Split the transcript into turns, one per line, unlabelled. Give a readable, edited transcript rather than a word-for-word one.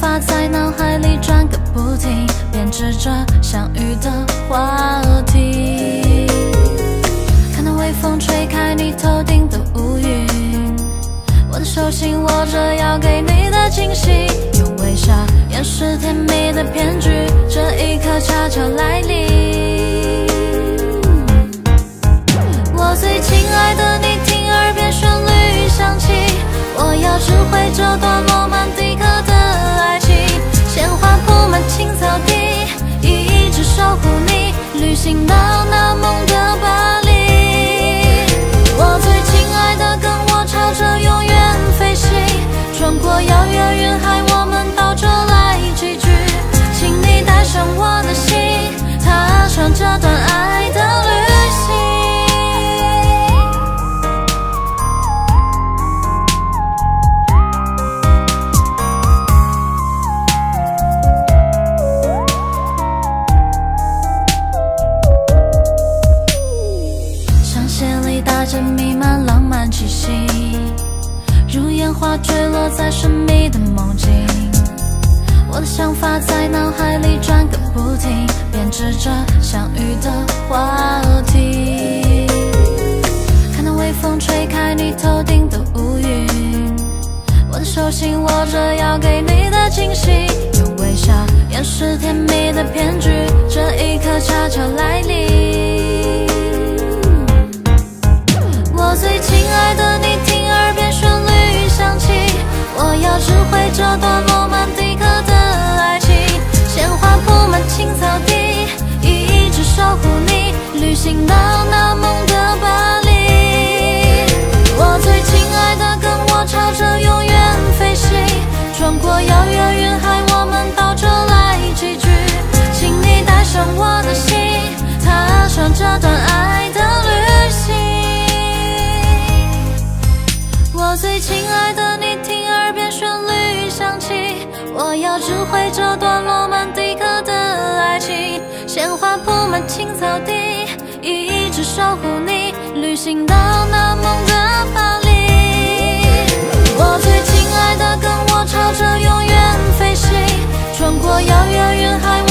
法在脑海里转个不停，编织着相遇的话题。看到微风吹开你头顶的乌云，我的手心握着要给你的惊喜，用微笑掩饰甜蜜的骗局，这一刻悄悄来临。我最亲爱的你，听耳边旋律响起，我要知会这段罗曼蒂克的爱情。鲜花铺满青草地，一直守护你，旅行到那梦的巴黎。我最亲爱的，跟我朝着永远飞行，穿过遥远云海，我们到这来聚聚。请你带上我的心，踏上这段爱的旅行。打着弥漫浪漫气息，如烟花坠落在神秘的梦境。我的想法在脑海里转个不停，编织着相遇的话题。看到微风吹开你头顶的乌云，我的手心握着要给你的惊喜，用微笑掩饰甜蜜的骗局，这一刻悄悄来临。我最亲爱的你，听耳边旋律响起，我要知会这段罗曼蒂克的爱情。鲜花铺满青草地，一直守护你，旅行到那梦的巴黎。我最亲爱的，跟我朝着永远飞行，穿过遥远云海，我们到这来聚聚。请你带上我的心，踏上这段爱的旅行。我最亲爱的你，听耳边旋律响起，我要知会这段罗曼蒂克的爱情。鲜花铺满青草地，一直守护你，旅行到那梦的巴黎。我最亲爱的，跟我朝着永远飞行，穿过遥远云海。